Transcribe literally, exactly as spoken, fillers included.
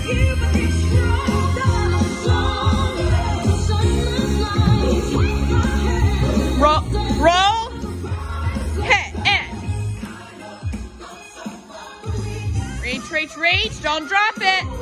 Roll, roll, hit, and reach, reach, reach, don't drop it.